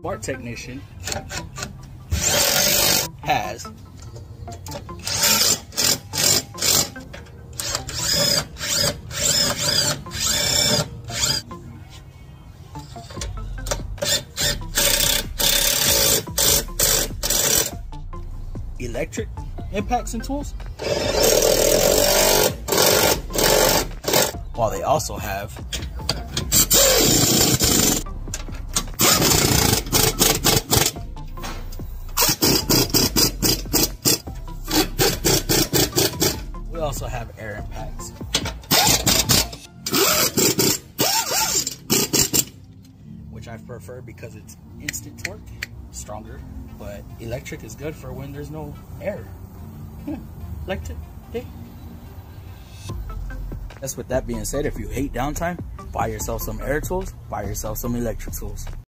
Smart Technician has electric impacts and tools, while they also have air impacts, which I prefer because it's instant torque, stronger, but electric is good for when there's no air. Like today. That's with that being said, if you hate downtime, buy yourself some air tools, buy yourself some electric tools.